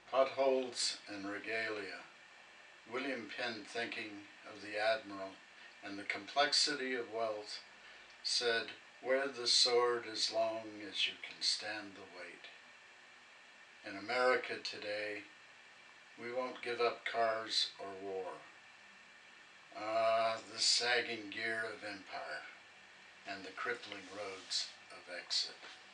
Potholes and Regalia. William Penn, thinking of the admiral and the complexity of wealth, said, "Wear the sword as long as you can stand the weight." In America today, we won't give up cars or war. The sagging gear of empire and the crippling roads of exit.